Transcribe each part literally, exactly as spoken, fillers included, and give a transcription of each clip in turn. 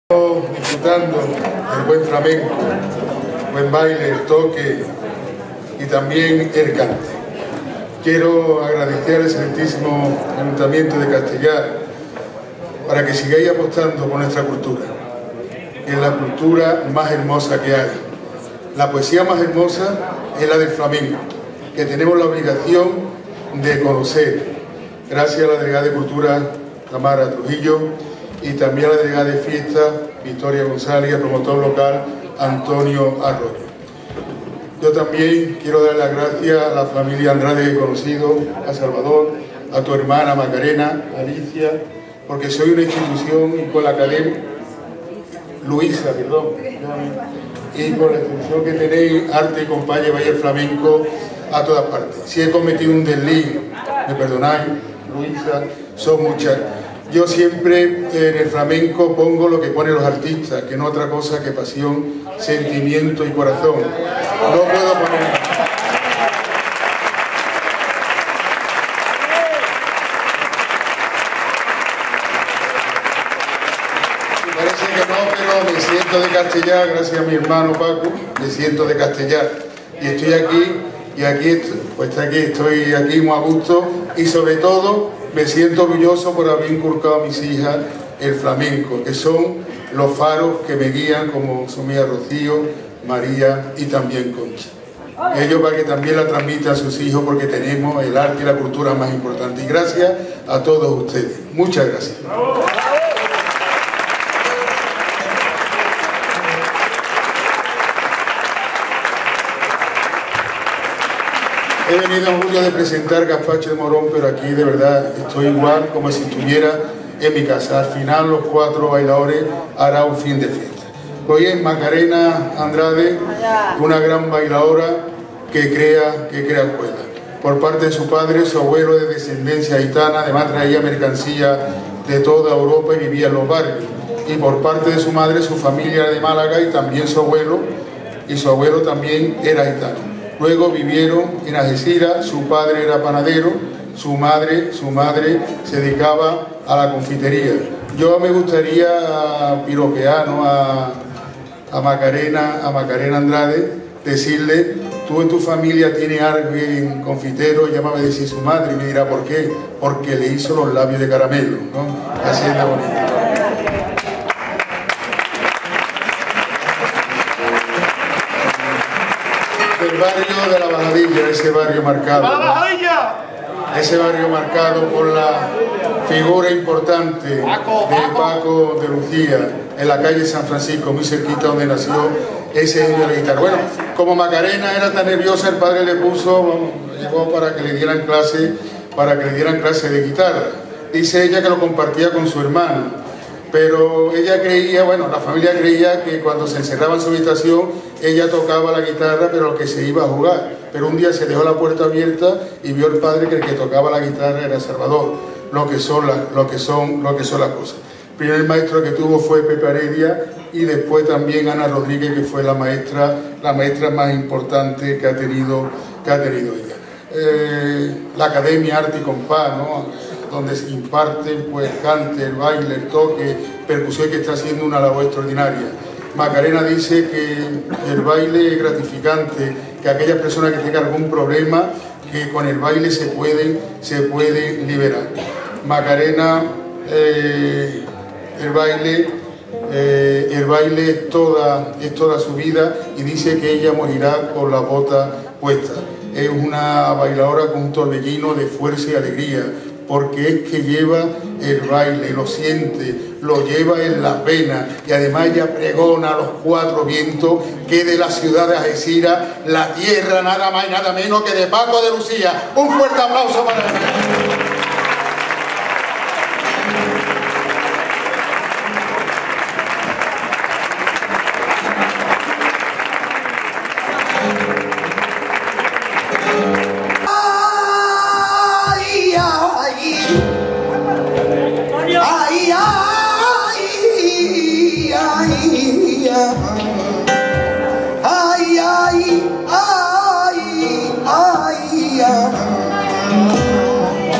Disfrutando del buen flamenco, buen baile, el toque y también el cante. Quiero agradecer al excelentísimo Ayuntamiento de Castellar para que sigáis apostando por nuestra cultura, que es la cultura más hermosa que hay. La poesía más hermosa es la del flamenco, que tenemos la obligación de conocer, gracias a la Delegada de Cultura Tamara Trujillo y también a la Delegada de Fiesta Victoria González y al promotor local Antonio Arroyo. Yo también quiero dar las gracias a la familia Andrade que he conocido, a Salvador, a tu hermana Macarena, Alicia, porque soy una institución y con la academia, Luisa, perdón, y con la institución que tenéis, arte y compañía, vaya el flamenco a todas partes. Si he cometido un desliz, me perdonáis, Luisa, son muchas. Yo siempre en el flamenco pongo lo que ponen los artistas, que no otra cosa que pasión, sentimiento y corazón. No puedo poner... Parece que no, pero me siento de Castellar, gracias a mi hermano Paco, me siento de Castellar. Y estoy aquí, y aquí, pues aquí, estoy aquí muy a gusto, y sobre todo me siento orgulloso por haber inculcado a mis hijas el flamenco, que son los faros que me guían, como son mía Rocío, María y también Concha. Ellos para que también la transmitan a sus hijos, porque tenemos el arte y la cultura más importante. Y gracias a todos ustedes. Muchas gracias. He venido en julio de presentar Gazpacho de Morón, pero aquí de verdad estoy igual como si estuviera en mi casa. Al final los cuatro bailadores harán un fin de fiesta. Hoy es Macarena Andrade, una gran bailadora que crea, que crea escuela. Por parte de su padre, su abuelo de descendencia gitana, además traía mercancía de toda Europa y vivía en los barrios. Y por parte de su madre, su familia era de Málaga y también su abuelo, y su abuelo también era gitano. Luego vivieron en Algeciras, su padre era panadero, su madre, su madre se dedicaba a la confitería. Yo me gustaría piropear, ¿no?, a, a Macarena, a Macarena Andrade, decirle, tú en tu familia tienes alguien confitero, ella me va a decir su madre y me dirá ¿por qué? Porque le hizo los labios de caramelo, ¿no? Así es de bonito. Del barrio de la Bajadilla, ese barrio marcado, ¿no? Ese barrio marcado por la figura importante de Paco de Lucía, en la calle San Francisco, muy cerquita donde nació ese genio de la guitarra. Bueno, como Macarena era tan nerviosa, el padre le puso, bueno, llegó para que le dieran clase, para que le dieran clase de guitarra. Dice ella que lo compartía con su hermano. Pero ella creía, bueno, la familia creía que cuando se encerraba en su habitación, ella tocaba la guitarra, pero que se iba a jugar. Pero un día se dejó la puerta abierta y vio el padre que el que tocaba la guitarra era Salvador, lo que son, la, lo que son, lo que son las cosas. El primer maestro que tuvo fue Pepe Heredia y después también Ana Rodríguez, que fue la maestra, la maestra más importante que ha tenido, que ha tenido ella. Eh, la Academia Arte y Compás, ¿no?, donde se imparte pues cante, el baile, el toque, percusión, que está haciendo una labor extraordinaria. Macarena dice que el baile es gratificante, que aquellas personas que tengan algún problema, que con el baile se pueden, se pueden liberar. Macarena, eh, el baile, eh, el baile es toda, es toda su vida, y dice que ella morirá con la bota puesta. Es una bailadora con un torbellino de fuerza y alegría, porque es que lleva el baile, lo siente, lo lleva en las venas, y además ella pregona a los cuatro vientos que de la ciudad de Algeciras, la tierra nada más y nada menos que de Paco de Lucía. Un fuerte aplauso para él. Ay, ay, ay, ay, ay.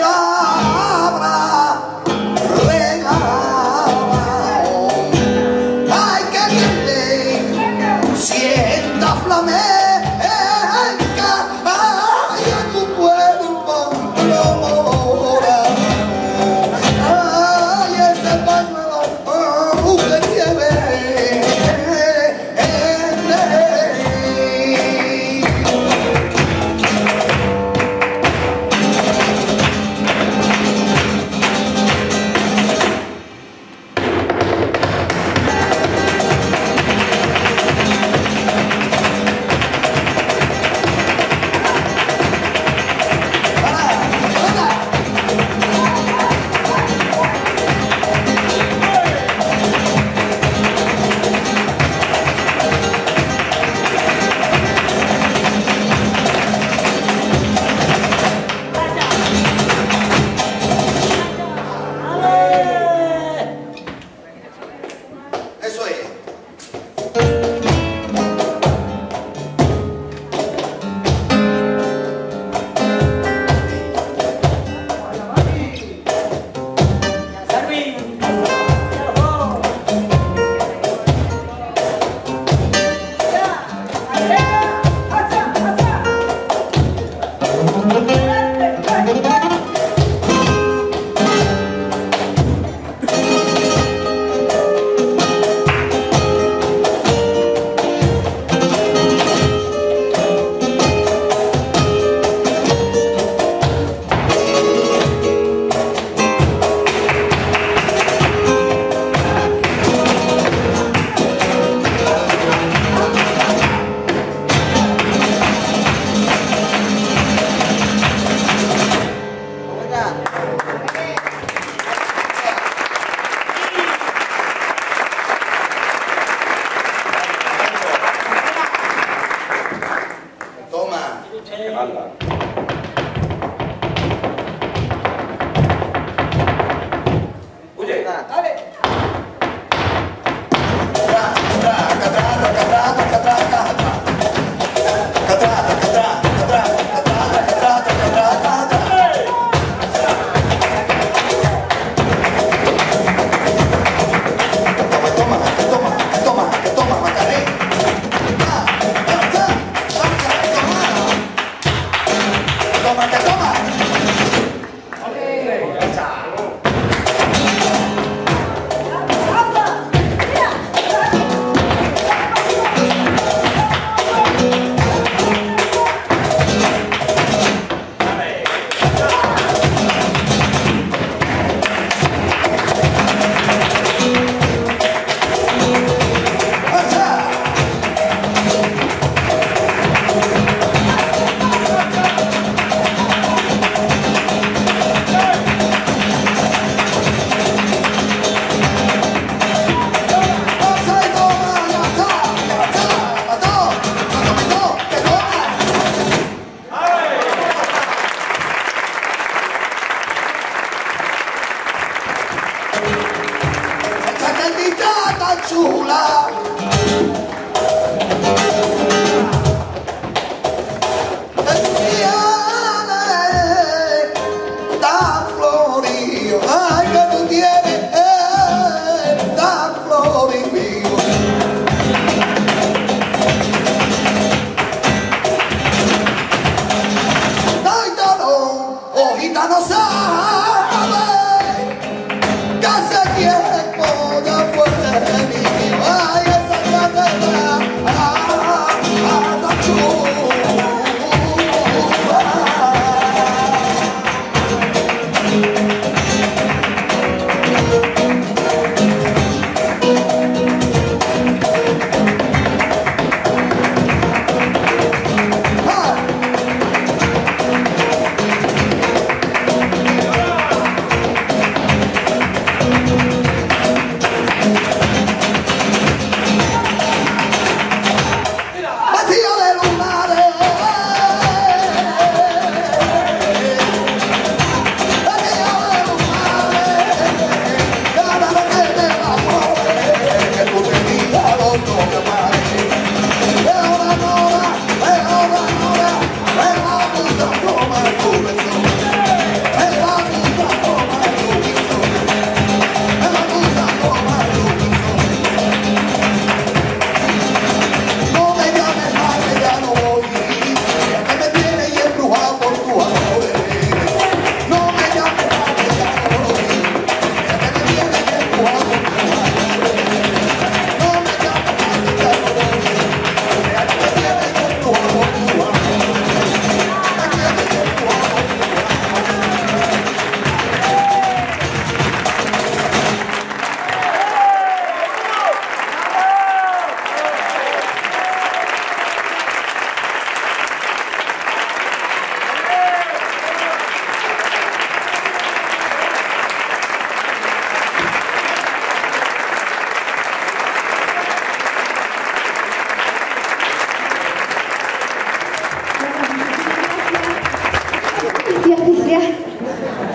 Hace tiempo ya fue de mí, ay, esa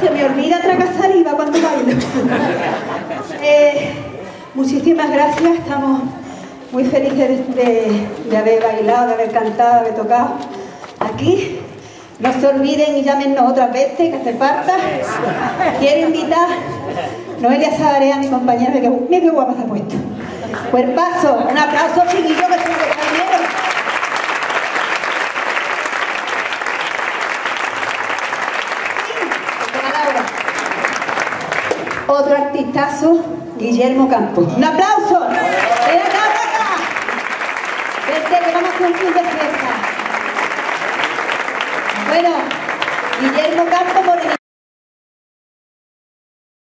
Se me olvida tragar saliva cuando bailo. eh, muchísimas gracias, estamos muy felices de, de, de haber bailado, de haber cantado, de haber tocado aquí. No se olviden y llámenos otras veces, que hace falta. Quiero invitar a Noelia Sabaré, a mi compañera, mira que, mira qué guapa se ha puesto. Cuerpazo, un aplauso, chiquillo, que son los compañeros. Otro artistazo, Guillermo Campos. ¡Un aplauso! ¡Ven acá, ven acá! Vente, que vamos a hacer un fin de fiesta. Bueno, Guillermo Campos, morenito.